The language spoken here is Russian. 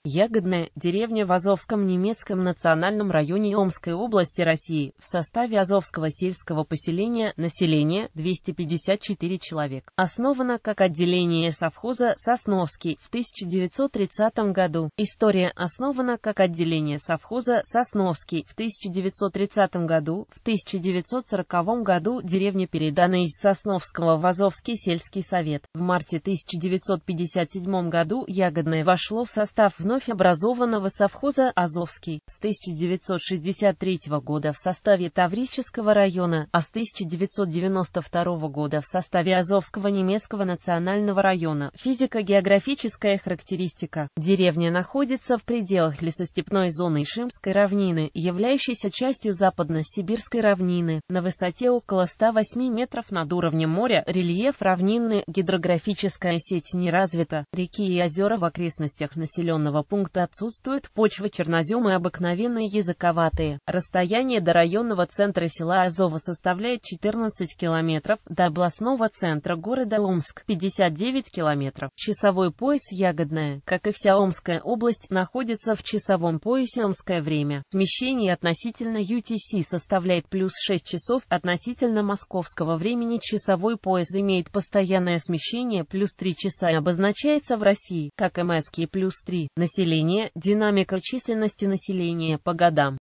Ягодная деревня в Азовском немецком национальном районе Омской области России, в составе Азовского сельского поселения, население 254 человек. Основана как отделение совхоза «Сосновский» в 1930 году. История: основана как отделение совхоза «Сосновский» в 1930 году. В 1940 году деревня передана из Сосновского в Азовский сельский совет. В марте 1957 году Ягодное вошло в состав вновь образованного совхоза «Азовский», с 1963 года в составе Таврического района, а с 1992 года в составе Азовского немецкого национального района. Физико-географическая характеристика. Деревня находится в пределах лесостепной зоны Ишимской равнины, являющейся частью Западно-Сибирской равнины, на высоте около 108 метров над уровнем моря. Рельеф равнинный, гидрографическая сеть не развита, реки и озера в окрестностях населенного пункта отсутствуют, почва чернозем и обыкновенные языковатые. Расстояние до районного центра села Азово составляет 14 километров, до областного центра города Омск 59 километров. Часовой пояс Ягодное, как и вся Омская область, находится в часовом поясе омское время. Смещение относительно UTC составляет плюс 6 часов, относительно московского времени часовой пояс имеет постоянное смещение плюс 3 часа и обозначается в России как МСК плюс 3. Население, динамика численности населения по годам.